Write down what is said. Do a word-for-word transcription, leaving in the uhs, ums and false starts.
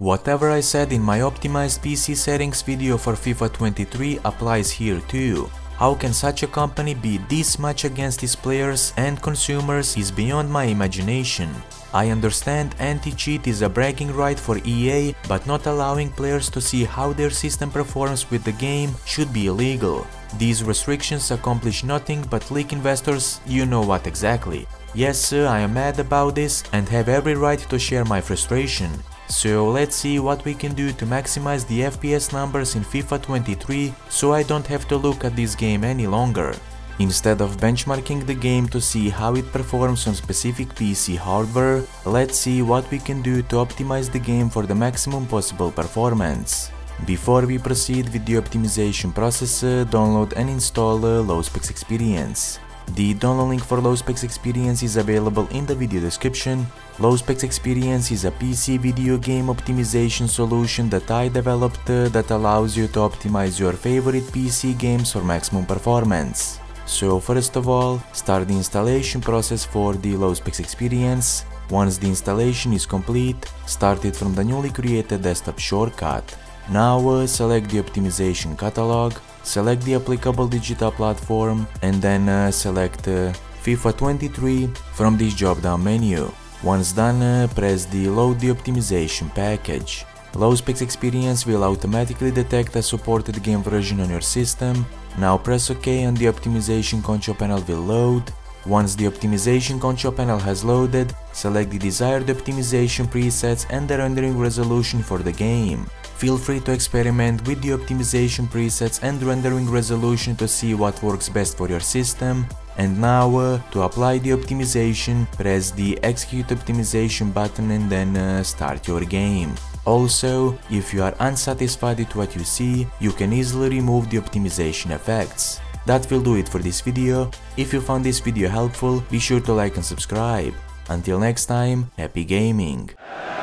Whatever I said in my optimized P C settings video for FIFA twenty-three applies here too. How can such a company be this much against its players and consumers is beyond my imagination. I understand anti-cheat is a bragging right for E A, but not allowing players to see how their system performs with the game should be illegal. These restrictions accomplish nothing but leak investors, you know what exactly. Yes, I am mad about this and have every right to share my frustration. So let's see what we can do to maximize the F P S numbers in FIFA twenty-three so I don't have to look at this game any longer. Instead of benchmarking the game to see how it performs on specific P C hardware, let's see what we can do to optimize the game for the maximum possible performance. Before we proceed with the optimization process, uh, download and install uh, Lowspecs Experience. The download link for Lowspecs Experience is available in the video description. Lowspecs Experience is a P C video game optimization solution that I developed uh, that allows you to optimize your favorite P C games for maximum performance. So first of all, start the installation process for the Lowspecs Experience. Once the installation is complete, start it from the newly created desktop shortcut. Now uh, select the optimization catalog, select the applicable digital platform, and then uh, select uh, FIFA twenty-three from this drop-down menu. Once done, uh, press the Load the optimization package. Lowspecs Experience will automatically detect a supported game version on your system. Now press OK and the optimization control panel will load. Once the optimization control panel has loaded, select the desired optimization presets and the rendering resolution for the game. Feel free to experiment with the optimization presets and rendering resolution to see what works best for your system. And now, uh, to apply the optimization, press the Execute Optimization button and then uh, start your game. Also, if you are unsatisfied with what you see, you can easily remove the optimization effects. That will do it for this video. If you found this video helpful, be sure to like and subscribe. Until next time, happy gaming!